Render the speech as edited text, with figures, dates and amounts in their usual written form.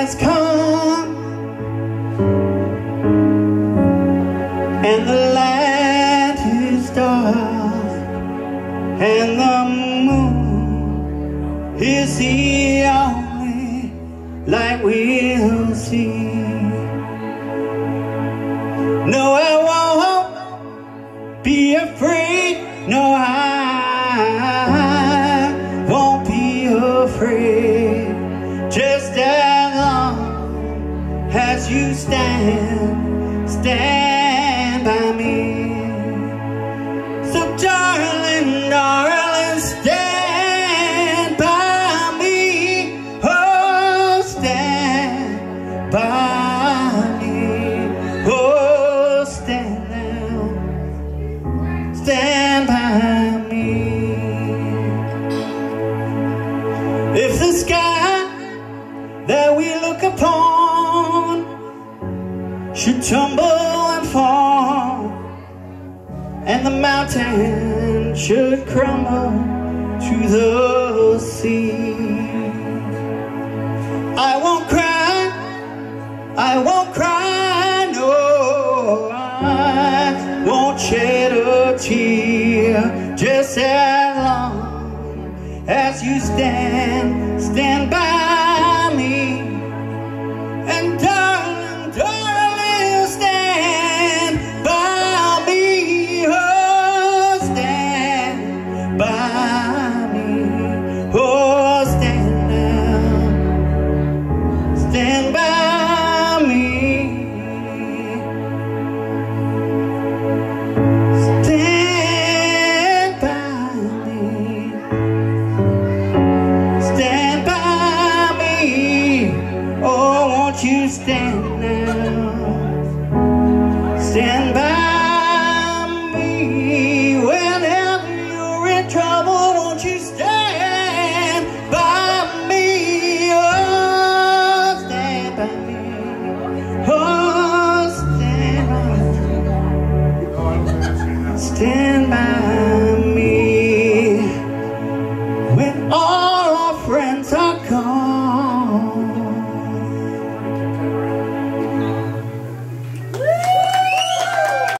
has come, and the land is dark, and the moon is the only light we'll see. No, I won't be afraid. No, I won't be afraid. Just as long as you stand by me. So darling, darling, stand by me. Oh, stand by me. Oh, stand now. Stand by me. If the sky that we look upon should tumble and fall, and the mountain should crumble to the sea, I won't cry, I won't cry, no, I won't shed a tear. Just as long as you stand by me. And darling, darling, stand by me. Oh, stand by me. Oh, stand now. Stand by me. Stand by me. Stand by me. Oh, won't you stand